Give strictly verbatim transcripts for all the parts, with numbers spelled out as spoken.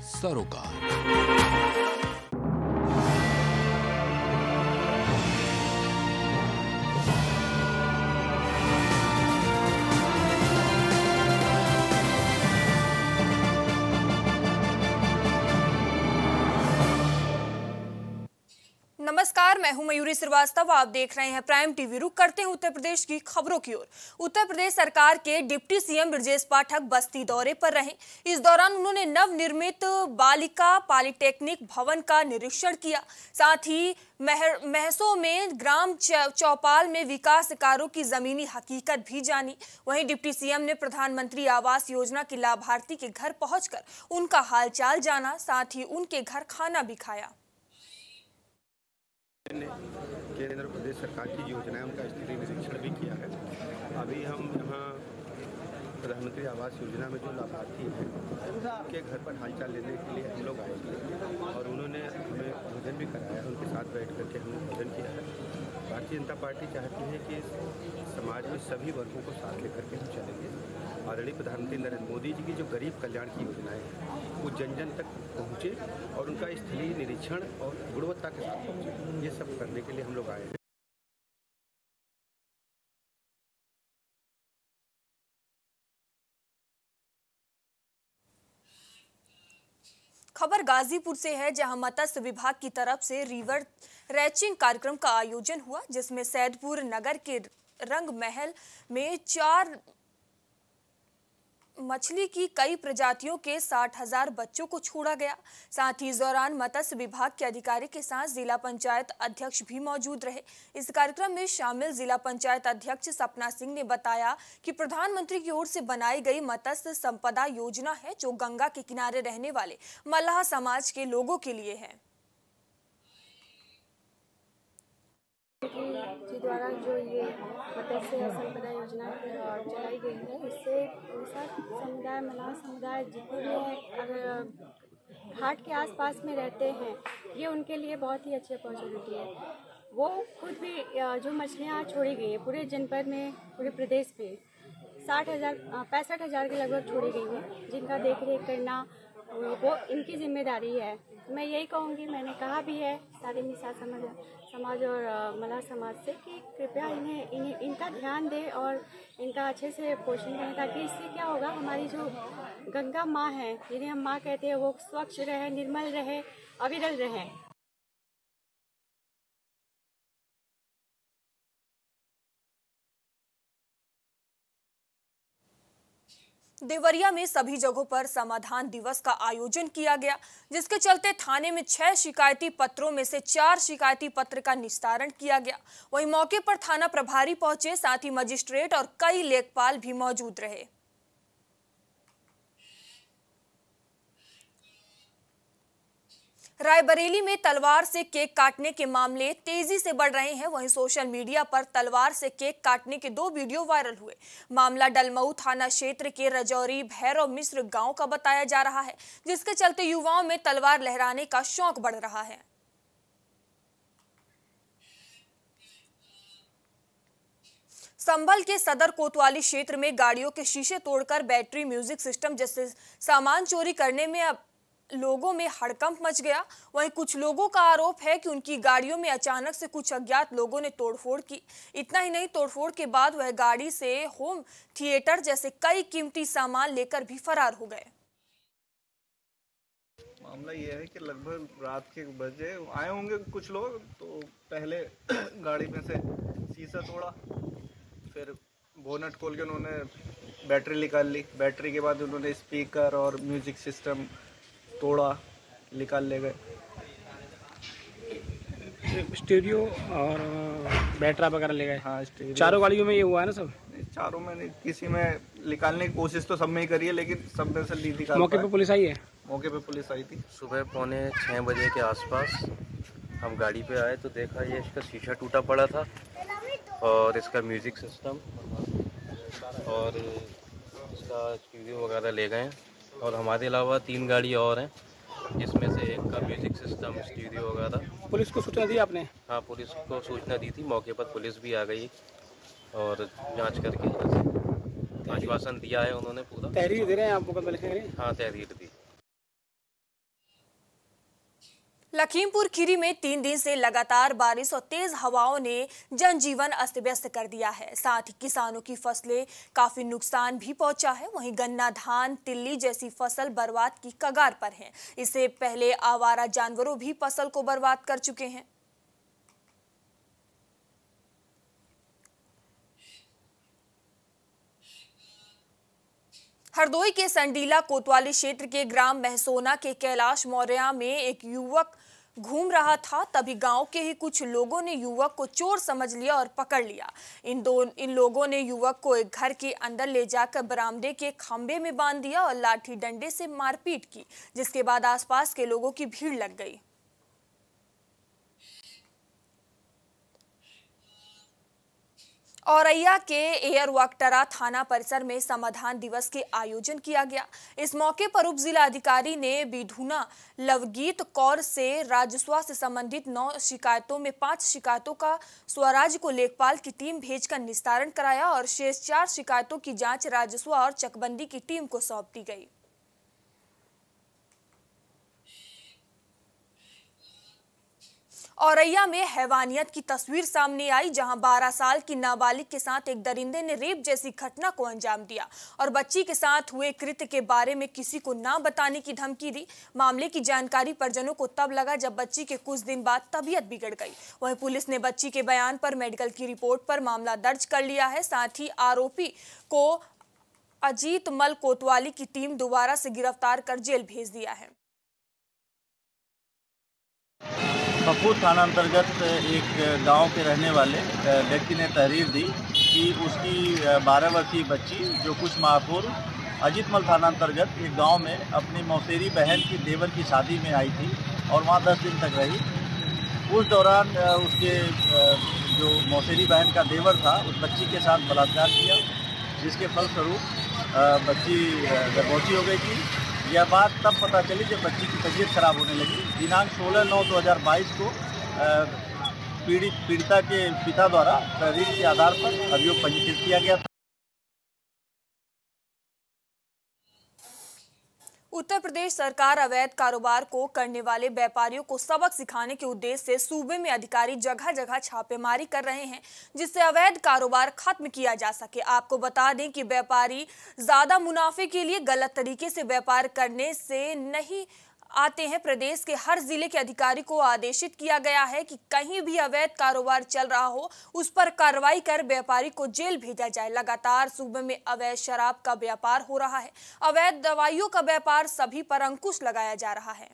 सरोकार। नमस्कार, मैं हूं मयूरी श्रीवास्तव। आप देख रहे हैं प्राइम टीवी। रुक करते हैं उत्तर प्रदेश की खबरों की ओर। उत्तर प्रदेश सरकार के डिप्टी सीएम ब्रजेश पाठक बस्ती दौरे पर रहे। इस दौरान उन्होंने नवनिर्मित बालिका पॉलिटेक्निक भवन का निरीक्षण किया। साथ ही महसों में ग्राम चौपाल में विकास कार्यों की जमीनी हकीकत भी जानी। वहीं डिप्टी सीएम ने प्रधानमंत्री आवास योजना के लाभार्थी के घर पहुंचकर उनका हालचाल जाना, साथ ही उनके घर खाना भी खाया। केंद्र प्रदेश सरकार की योजनाएं उनका स्तरीय निरीक्षण भी किया है। अभी हम यहाँ प्रधानमंत्री आवास योजना में जो लाभार्थी हैं उनके घर पर हालचाल लेने के लिए हम लोग आए थे और उन्होंने हमें भोजन भी कराया। उनके साथ बैठ करके हमने भोजन किया है। भारतीय जनता पार्टी चाहती है कि समाज में सभी वर्गों को साथ लेकर के हम चलेंगे। आदरणीय प्रधानमंत्री नरेंद्र मोदी जी की जो गरीब कल्याण की योजनाएं हैं वो जन जन तक पहुँचे और उनका स्थलीय निरीक्षण और गुणवत्ता के साथ पहुँचे। ये सब करने के लिए हम लोग आए हैं। खबर गाजीपुर से है, जहां मत्स्य विभाग की तरफ से रिवर रैचिंग कार्यक्रम का आयोजन हुआ, जिसमें सैदपुर नगर के रंग महल में चार मछली की कई प्रजातियों के साठ हजार बच्चों को छोड़ा गया। साथ ही इस दौरान मत्स्य विभाग के अधिकारी के साथ जिला पंचायत अध्यक्ष भी मौजूद रहे। इस कार्यक्रम में शामिल जिला पंचायत अध्यक्ष सपना सिंह ने बताया कि प्रधानमंत्री की ओर से बनाई गई मत्स्य संपदा योजना है, जो गंगा के किनारे रहने वाले मल्लाह समाज के लोगों के लिए है। जी द्वारा जो ये मत्स्य संपदा योजना चलाई गई है, इससे समुदाय मल्लाह समुदाय जितने भी हैं अगर घाट के आसपास में रहते हैं, ये उनके लिए बहुत ही अच्छी अपॉर्चुनिटी है। वो खुद भी जो मछलियाँ छोड़ी गई हैं पूरे जनपद में, पूरे प्रदेश में साठ हज़ार पैंसठ हज़ार के लगभग छोड़ी गई हैं, जिनका देख रेख करना वो इनकी जिम्मेदारी है। मैं यही कहूँगी, मैंने कहा भी है सारे मिसाल समाज समाज और मल्लाह समाज से कि कृपया इन्हें इन्हें इनका ध्यान दें और इनका अच्छे से पोषण करें, ताकि इससे क्या होगा, हमारी जो गंगा माँ है, जिन्हें हम माँ कहते हैं, वो स्वच्छ रहे, निर्मल रहे, अविरल रहे। देवरिया में सभी जगहों पर समाधान दिवस का आयोजन किया गया, जिसके चलते थाने में छह शिकायती पत्रों में से चार शिकायती पत्र का निस्तारण किया गया। वहीं मौके पर थाना प्रभारी पहुंचे, साथ ही मजिस्ट्रेट और कई लेखपाल भी मौजूद रहे। रायबरेली में तलवार से केक काटने के मामले तेजी से बढ़ रहे हैं। वहीं सोशल मीडिया पर तलवार से केक काटने के दो वीडियो वायरल हुए। मामला डलमऊ थाना क्षेत्र के रजौरी भैरव मिश्र गांव का बताया जा रहा है, जिसके चलते युवाओं में तलवार लहराने का शौक बढ़ रहा है। संभल के सदर कोतवाली क्षेत्र में गाड़ियों के शीशे तोड़कर बैटरी, म्यूजिक सिस्टम जैसे सामान चोरी करने में अब लोगों में हड़कंप मच गया। वहीं कुछ लोगों का आरोप है कि उनकी गाड़ियों में अचानक से कुछ अज्ञात लोगों ने तोड़फोड़ की। इतना ही नहीं, तोड़फोड़ के बाद वह गाड़ी से होम थिएटर जैसे कई कीमती सामान लेकर भी फरार हो गए। मामला यह है कि लगभग रात के बजे आए होंगे कुछ लोग, तो पहले गाड़ी में से शीशा तोड़ा, फिर बोनट खोल के उन्होंने बैटरी निकाल ली। बैटरी के बाद उन्होंने स्पीकर और म्यूजिक सिस्टम तोड़ा, निकाल ले गए। स्टीरियो और बैटरा वगैरह ले गए। हाँ, स्टीरियो। चारों गाड़ियों में ये हुआ है ना? सब चारों में नहीं, किसी में निकालने की कोशिश तो सब में ही करी है, लेकिन सब में से ली निकाल। मौके पे पुलिस आई है? मौके पे पुलिस आई थी। सुबह पौने छः बजे के आसपास हम गाड़ी पे आए तो देखा ये इसका शीशा टूटा पड़ा था और इसका म्यूज़िक सिस्टम और इसका स्टूडियो वगैरह ले गए। और हमारे अलावा तीन गाड़ी और हैं, जिसमें से एक का म्यूजिक सिस्टम, स्टूडियो वगैरह। पुलिस को सूचना दी आपने? हाँ, पुलिस को सूचना दी थी। मौके पर पुलिस भी आ गई और जांच करके आश्वासन दिया है उन्होंने पूरा। तहरीर दे रहे हैं आप मुकदमा लिखने के लिए? हाँ, तहरीर दी। लखीमपुर खीरी में तीन दिन से लगातार बारिश और तेज हवाओं ने जनजीवन अस्त व्यस्त कर दिया है। साथ ही किसानों की फसलें काफी नुकसान भी पहुंचा है। वहीं गन्ना, धान, तिल्ली जैसी फसल बर्बाद की कगार पर है। इससे पहले आवारा जानवरों भी फसल को बर्बाद कर चुके हैं। हरदोई के संडीला कोतवाली क्षेत्र के ग्राम महसोना के कैलाश मौर्या में एक युवक घूम रहा था। तभी गांव के ही कुछ लोगों ने युवक को चोर समझ लिया और पकड़ लिया। इन दो इन लोगों ने युवक को एक घर के अंदर ले जाकर बरामदे के खंभे में बांध दिया और लाठी डंडे से मारपीट की, जिसके बाद आसपास के लोगों की भीड़ लग गई। औरैया के एयरवाक्टरा थाना परिसर में समाधान दिवस के आयोजन किया गया। इस मौके पर उप जिला अधिकारी ने विधुना लवगीत कौर से राजस्व से संबंधित नौ शिकायतों में पांच शिकायतों का स्वराज को लेखपाल की टीम भेजकर निस्तारण कराया और शेष चार शिकायतों की जांच राजस्व और चकबंदी की टीम को सौंप दी गई। औरैया में हैवानियत की तस्वीर सामने आई, जहां बारह साल की नाबालिग के साथ एक दरिंदे ने रेप जैसी घटना को अंजाम दिया और बच्ची के साथ हुए कृत्य के बारे में किसी को ना बताने की धमकी दी। मामले की जानकारी परिजनों को तब लगा जब बच्ची के कुछ दिन बाद तबीयत बिगड़ गई। वहीं पुलिस ने बच्ची के बयान पर मेडिकल की रिपोर्ट पर मामला दर्ज कर लिया है। साथ ही आरोपी को अजीत मल कोतवाली की टीम दोबारा से गिरफ्तार कर जेल भेज दिया है। पप्पू थाना अंतर्गत एक गांव के रहने वाले व्यक्ति ने तहरीर दी कि उसकी बारह वर्षीय बच्ची जो कुछ माह पूर्व अजीतमल थाना अंतर्गत एक गांव में अपनी मौसेरी बहन की देवर की शादी में आई थी और वहां दस दिन तक रही। उस दौरान उसके जो मौसेरी बहन का देवर था उस बच्ची के साथ बलात्कार किया, जिसके फलस्वरूप बच्ची गर्भवती हो गई थी। यह बात तब पता चली जब बच्ची की तबीयत खराब होने लगी। दिनांक सोलह नौ दो हज़ार बाईस को पीड़ित पीड़िता के पिता द्वारा तहरीर के आधार पर अभियोग पंजीकृत किया गया था। उत्तर प्रदेश सरकार अवैध कारोबार को करने वाले व्यापारियों को सबक सिखाने के उद्देश्य से सूबे में अधिकारी जगह जगह छापेमारी कर रहे हैं, जिससे अवैध कारोबार खत्म किया जा सके। आपको बता दें कि व्यापारी ज्यादा मुनाफे के लिए गलत तरीके से व्यापार करने से नहीं आते हैं। प्रदेश के हर जिले के अधिकारी को आदेशित किया गया है कि कहीं भी अवैध कारोबार चल रहा हो उस पर कार्रवाई कर व्यापारी को जेल भेजा जाए। लगातार सूबे में अवैध शराब का व्यापार हो रहा है। अवैध दवाइयों का व्यापार सभी पर अंकुश लगाया जा रहा है।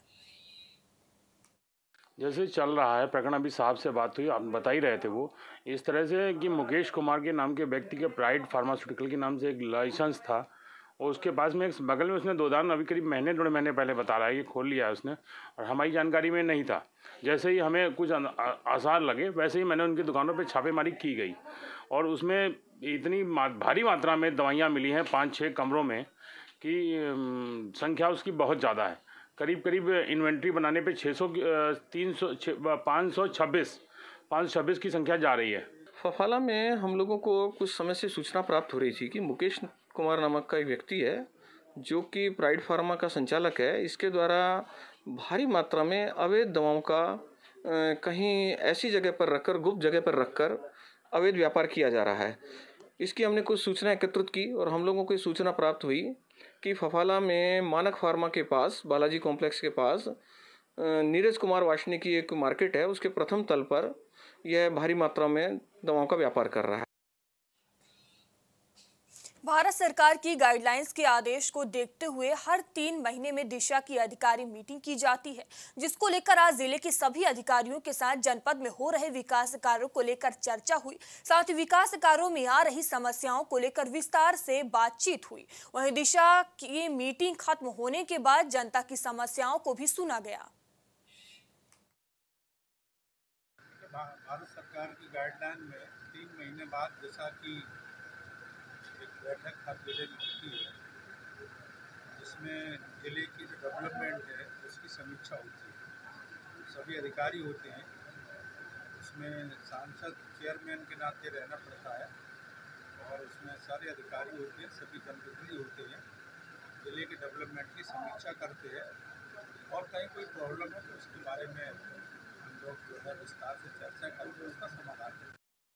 जैसे चल रहा है प्रकरण, अभी साहब से बात हुई, आप बता ही रहे थे वो इस तरह से कि मुकेश कुमार के नाम के व्यक्ति के प्राइड फार्मास्यूटिकल के नाम से एक लाइसेंस था और उसके पास में एक बगल में उसने गोदाम अभी करीब महीने डेढ़ महीने पहले बता रहा है कि खोल लिया है उसने, और हमारी जानकारी में नहीं था। जैसे ही हमें कुछ आसार लगे वैसे ही मैंने उनकी दुकानों पे छापेमारी की गई और उसमें इतनी भारी मात्रा में दवाइयाँ मिली हैं पाँच छः कमरों में कि संख्या उसकी बहुत ज़्यादा है। करीब करीब इन्वेंट्री बनाने पे छः सौ तीन सौ पाँच सौ छब्बीस पाँच सौ छब्बीस की संख्या जा रही है। फफाला में हम लोगों को कुछ समय से सूचना प्राप्त हो रही थी कि मुकेश कुमार नामक का एक व्यक्ति है जो कि प्राइड फार्मा का संचालक है। इसके द्वारा भारी मात्रा में अवैध दवाओं का कहीं ऐसी जगह पर रखकर, गुप्त जगह पर रखकर अवैध व्यापार किया जा रहा है। इसकी हमने कुछ सूचना एकत्रित की और हम लोगों को सूचना प्राप्त हुई कि फफाला में मानक फार्मा के पास, बालाजी कॉम्प्लेक्स के पास नीरज कुमार वाशनी की एक मार्केट है, उसके प्रथम तल पर यह भारी मात्रा में दवाओं का व्यापार कर रहा है। भारत सरकार की गाइडलाइंस के आदेश को देखते हुए हर तीन महीने में दिशा की अधिकारी मीटिंग की जाती है, जिसको लेकर आज जिले के सभी अधिकारियों के साथ जनपद में हो रहे विकास कार्यों को लेकर चर्चा हुई। साथ ही विकास कार्यों में आ रही समस्याओं को लेकर विस्तार से बातचीत हुई। वहीं दिशा की मीटिंग खत्म होने के बाद जनता की समस्याओं को भी सुना गया। भारत सरकार की गाइडलाइन में तीन महीने बाद दिशा की बैठक हर जिले में होती है, जिसमें जिले की जो डेवलपमेंट है उसकी समीक्षा होती है। सभी अधिकारी होते हैं, उसमें सांसद चेयरमैन के नाते रहना पड़ता है और उसमें सारे अधिकारी होते हैं, सभी जनप्रतिनिधि होते हैं, जिले के डेवलपमेंट की समीक्षा करते हैं और कहीं कोई प्रॉब्लम है तो उसके बारे में हम लोग जो है विस्तार से चर्चा करके उसका समाधान करें।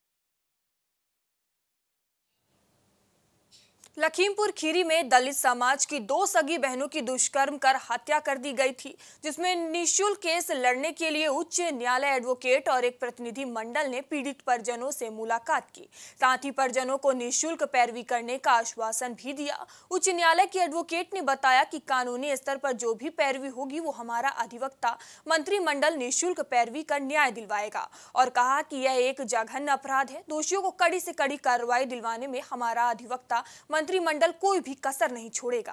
लखीमपुर खीरी में दलित समाज की दो सगी बहनों की दुष्कर्म कर हत्या कर दी गई थी, जिसमें निःशुल्क केस लड़ने के लिए उच्च न्यायालय एडवोकेट और एक प्रतिनिधि मंडल ने पीड़ित परिजनों से मुलाकात की। साथ ही परिजनों को निःशुल्क पैरवी करने का आश्वासन भी दिया। उच्च न्यायालय के एडवोकेट ने बताया कि कानूनी स्तर पर जो भी पैरवी होगी वो हमारा अधिवक्ता मंत्रिमंडल निःशुल्क पैरवी कर न्याय दिलवाएगा और कहा कि यह एक जघन्य अपराध है। दोषियों को कड़ी से कड़ी कार्रवाई दिलवाने में हमारा अधिवक्ता मंत्रिमंडल कोई भी कसर नहीं छोड़ेगा।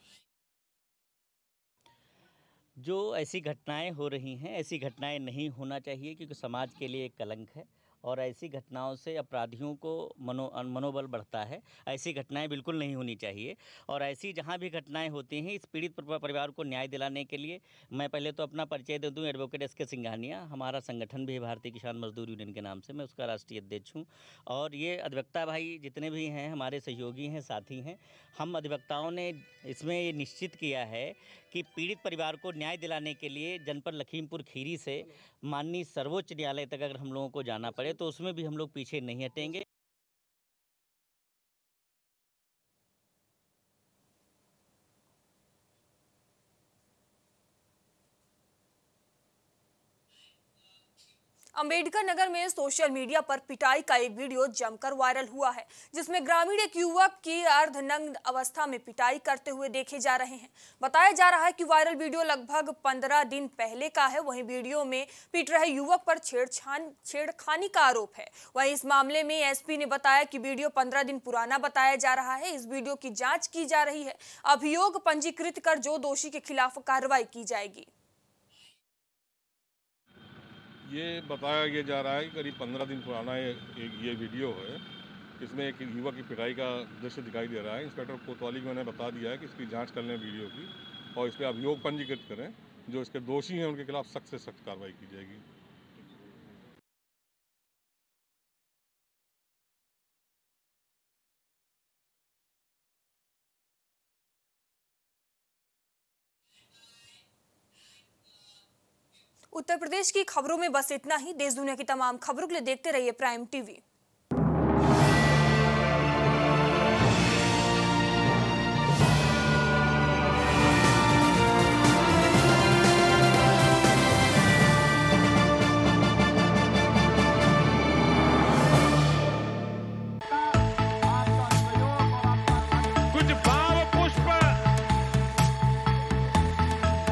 जो ऐसी घटनाएं हो रही हैं, ऐसी घटनाएं नहीं होना चाहिए, क्योंकि समाज के लिए एक कलंक है और ऐसी घटनाओं से अपराधियों को मनो मनोबल बढ़ता है। ऐसी घटनाएं बिल्कुल नहीं होनी चाहिए और ऐसी जहां भी घटनाएं होती हैं, इस पीड़ित परिवार को न्याय दिलाने के लिए मैं पहले तो अपना परिचय दे दूं। एडवोकेट एस के सिंघानिया, हमारा संगठन भी है भारतीय किसान मजदूर यूनियन के नाम से, मैं उसका राष्ट्रीय अध्यक्ष हूँ। और ये अधिवक्ता भाई जितने भी हैं हमारे सहयोगी हैं, साथी हैं। हम अधिवक्ताओं ने इसमें ये निश्चित किया है कि पीड़ित परिवार को न्याय दिलाने के लिए जनपद लखीमपुर खीरी से माननीय सर्वोच्च न्यायालय तक अगर हम लोगों को जाना पड़े तो उसमें भी हम लोग पीछे नहीं हटेंगे। अंबेडकर नगर में सोशल मीडिया पर पिटाई का एक वीडियो जमकर वायरल हुआ है, जिसमें ग्रामीण एक युवक की अर्धनग्न अवस्था में पिटाई करते हुए देखे जा रहे हैं। बताया जा रहा है कि वायरल वीडियो लगभग पंद्रह दिन पहले का है। वहीं वीडियो में पीट रहे युवक पर छेड़छाड़ छेड़खानी का आरोप है। वहीं इस मामले में एसपी ने बताया कि वीडियो पंद्रह दिन पुराना बताया जा रहा है। इस वीडियो की जाँच की जा रही है। अभियोग पंजीकृत कर जो दोषी के खिलाफ कार्रवाई की जाएगी। ये बताया ये जा रहा है कि करीब पंद्रह दिन पुराना ये ये वीडियो है। इसमें एक युवक की पिटाई का दृश्य दिखाई दे रहा है। इंस्पेक्टर कोतवाली को मैंने बता दिया है कि इसकी जांच कर लें वीडियो की और इस पर अभियोग पंजीकृत करें। जो इसके दोषी हैं उनके खिलाफ सख्त से सख्त कार्रवाई की जाएगी। उत्तर प्रदेश की खबरों में बस इतना ही। देश दुनिया की तमाम खबरों के लिए देखते रहिए प्राइम टीवी।